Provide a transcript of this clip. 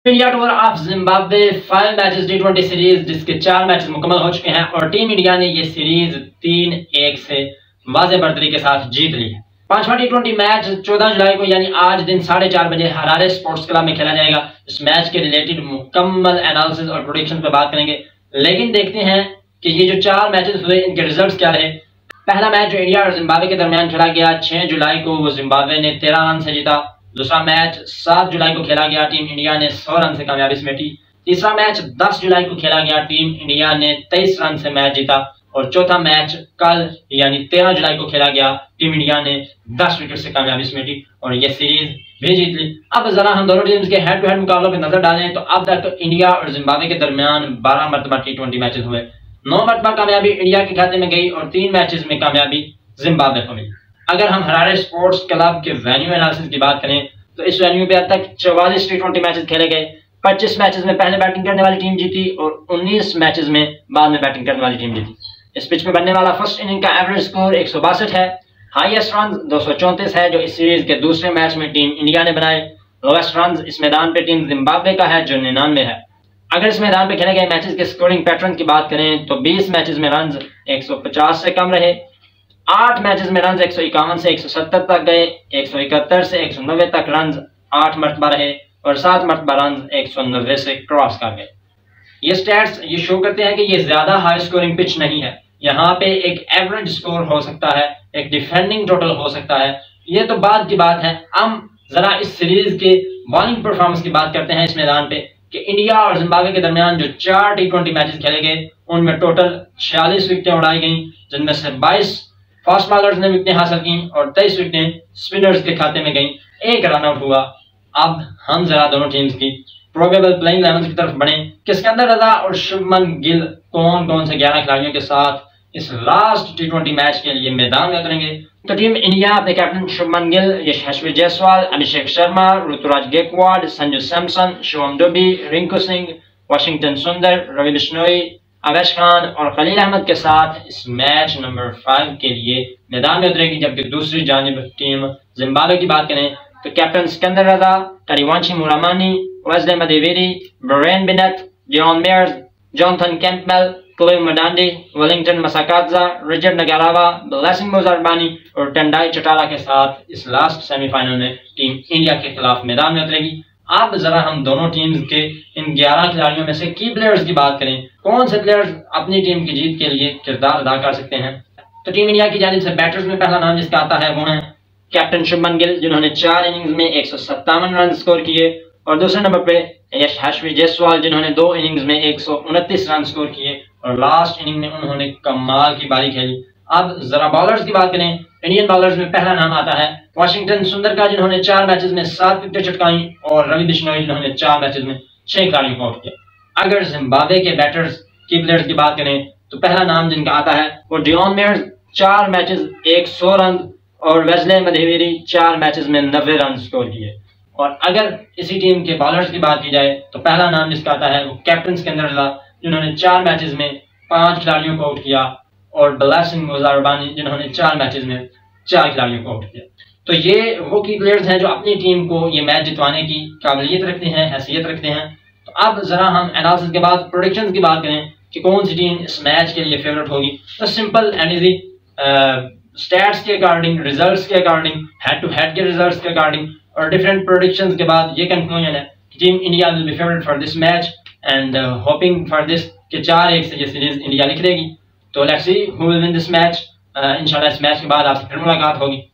India tour of Zimbabwe 5 matches T20 series जिसके 4 matches मुकम्मल हो चुके हैं और टीम इंडिया ने ये सीरीज 3-1 से वाज़ेह बर्तरी के साथ जीत ली है। पांचवा T20 मैच 14 जुलाई को यानी आज दिन 4:30 बजे हरारे स्पोर्ट्स क्लब में खेला जाएगा। इस मैच के रिलेटेड मुकम्मल एनालिसिस और प्रेडिक्शन पर बात करेंगे, लेकिन देखते हैं कि ये जो 4 मैचेस हुए इनके रिजल्ट्स क्या रहे। पहला मैच जो इंडिया और जिम्बाब्वे के दरमियान खेला गया 6 जुलाई को, वो जिम्बाब्वे ने 13 रन से जीता। दूसरा मैच 7 जुलाई को खेला गया, टीम इंडिया ने 100 रन से कामयाबी समेटी। तीसरा मैच 10 जुलाई को खेला गया, टीम इंडिया ने 23 रन से मैच जीता। और चौथा मैच कल यानी 13 जुलाई को खेला गया, टीम इंडिया ने 10 विकेट से कामयाबी समेटी और यह सीरीज भी जीत ली। अब जरा हम दोनों टीम्स के हेड टू हेड मुकाबलों पर नजर डालें तो अब तक इंडिया और जिम्बाब्वे के दरमियान 12 मरतबा T20 मैचेस हुए। 9 मरतबा कामयाबी इंडिया के खाते में गई और 3 मैचेस में कामयाबी जिम्बाब्वे को मिली। अगर हम हरारे स्पोर्ट्स क्लब के वेन्यू एनालिसिस की बात करें तो इस वेन्यू पे अब तक 44 T20 मैचेस खेले गए। 25 मैचेस में पहले बैटिंग करने वाली टीम जीती और 19 मैचेस में बाद में बैटिंग करने वाली टीम जीती। इस पिच पे बनने वाला फर्स्ट इनिंग का एवरेज स्कोर 162 है। हाईएस्ट रन 234 है जो इस सीरीज के दूसरे मैच में टीम इंडिया ने बनाए। लोएस्ट रन इस मैदान पे टीम जिम्बाब्वे का है जो 99 है। अगर इस मैदान पे खेले गए मैचेस के स्कोरिंग पैटर्न की बात करें तो 20 मैचेस में रन 150 से कम रहे। 8 मैचेस में रन 151 से 170 तक गए। 171 से 190 तक रन 8 मरतबा रहे और 7 मरतबा रन 190 से क्रॉस कर गए। ये स्टैट्स ये शो करते हैं कि ये ज्यादा हाई स्कोरिंग पिच नहीं है। यहाँ पे एक एवरेज स्कोर हो सकता है, एक डिफेंडिंग टोटल हो सकता है, ये तो बाद की बात है। हम जरा इस सीरीज के बॉलिंग परफॉर्मेंस की बात करते हैं इस मैदान पे कि इंडिया और जिम्बाब्वे के दरमियान जो 4 T20 मैचेस खेले गए उनमें टोटल 46 विकेटें उड़ाई गई, जिनमें से 22 फास्ट बॉलर्स ने विकेटें हासिल की और 23 विकेटें स्पिनर्स के खाते में गई। 1 रन आउट हुआ। अब हम जरा दोनों टीम्स की प्रोबेबल प्लेइंग 11 की तरफ बढ़े कि सिकंदर रजा और शुभमन गिल कौन कौन से 11 खिलाड़ियों के साथ इस लास्ट T20 मैच के लिए मैदान में उतरेंगे। तो टीम इंडिया अपने कैप्टन शुभमन गिल, यशस्वी जायसवाल, अभिषेक शर्मा, ऋतुराज गायकवाड़, संजू सैमसन, शिवम दुबे, रिंकू सिंह, वाशिंगटन सुंदर, रवि बिश्नोई, अवैश खान और खलील अहमद के साथ इस मैच नंबर 5 के लिए मैदान में उतरेगी। जबकि दूसरी जानिब टीम जिम्बाब्वे की बात करें तो captain Sikandar Raza, Tadiwanashe Marumani, Wessly Madhevere, Brian Bennett, John Myers, Jonathan Campbell, Clive Madande, Wellington Masakadza, Richard Ngarava, Blessing Muzarabani और टेंडाई चटाला के साथ इस लास्ट सेमीफाइनल में टीम इंडिया के खिलाफ मैदान में उतरेगी। अब जरा हम दोनों टीम्स के इन 11 खिलाड़ियों में से की प्लेयर्स की बात करें, कौन से प्लेयर्स अपनी टीम की जीत के लिए किरदार अदा कर सकते हैं। तो टीम इंडिया की जानिब से बैटर्स में पहला नाम जिसका आता है वो है कैप्टन शुभमन गिल, जिन्होंने 4 इनिंग्स में 157 रन स्कोर किए। और दूसरे नंबर पे यशस्वी जायसवाल, जिन्होंने 2 इनिंग्स में 129 रन स्कोर किए और लास्ट इनिंग में उन्होंने कमाल की पारी खेली। अब जरा बॉलर्स की बात करें, इंडियन बॉलर्स में पहला नाम आता है वाशिंगटन सुंदर का, जिन्होंने 4 मैचेस में 7 विकेटें चटकाई और रवि बिश्नोई, जिन्होंने 4 मैचेस में 6 खिलाड़ियों को आउट किया। अगर जिम्बाब्वे के बैटर्स की प्लेयर्स की बात करें तो पहला नाम जिनका आता है वो जॉन मेयर्स, 4 मैचेस 100 रन और वेस्ले मदेवेरी 4 मैचेस में 90 रन स्कोर किए। और अगर इसी टीम के बॉलर्स की बात की जाए तो पहला नाम जिसका आता है वो कैप्टन सिकंदर रजा, जिन्होंने 4 मैचेस में 5 खिलाड़ियों को आउट किया और ब्लेसिंग मोजारबानी, जिन्होंने 4 मैचेस में 4 खिलाड़ियों को आउट किया। तो ये वो की प्लेयर्स हैं जो अपनी टीम को ये मैच जितवाने की काबिलियत रखते हैं, हैसियत रखते हैं। तो अब जरा हम एनालिसिस के बाद प्रेडिक्शंस की बात करें कि कौन सी टीम इस मैच के लिए फेवरेट होगी। तो सिंपल एंड इजी स्टैट्स के अकॉर्डिंग, रिजल्ट्स के अकॉर्डिंग, हेड टू हेड के रिजल्ट्स के अकॉर्डिंग और डिफरेंट प्रेडिक्शंस के बाद ये कंक्लूजन है कि team India will be favourite for this match and hoping for this कि 4-1 से ये सीरीज इंडिया लिख लेगी। तो let's see who will win this match. इंशाल्लाह इस मैच के बाद आपसे फिर मुलाकात होगी।